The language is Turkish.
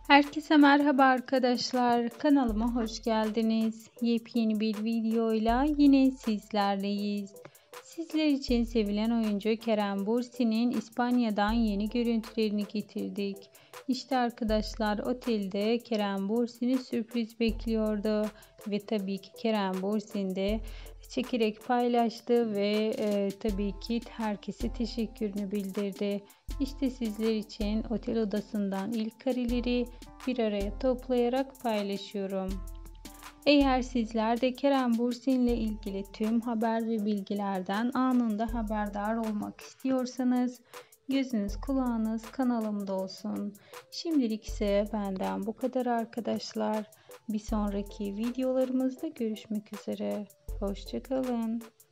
Herkese merhaba arkadaşlar. Kanalıma hoş geldiniz. Yepyeni bir videoyla yine sizlerleyiz. Sizler için sevilen oyuncu Kerem Bürsin'in İspanya'dan yeni görüntülerini getirdik. İşte arkadaşlar, otelde Kerem Bürsin'i sürpriz bekliyordu. Ve tabii ki Kerem Bürsin de çekerek paylaştı ve tabii ki herkese teşekkürünü bildirdi. İşte sizler için otel odasından ilk kareleri bir araya toplayarak paylaşıyorum. Eğer sizler de Kerem Bürsin ile ilgili tüm haber ve bilgilerden anında haberdar olmak istiyorsanız gözünüz kulağınız kanalımda olsun. Şimdilik ise benden bu kadar arkadaşlar. Bir sonraki videolarımızda görüşmek üzere. Hoşça kalın.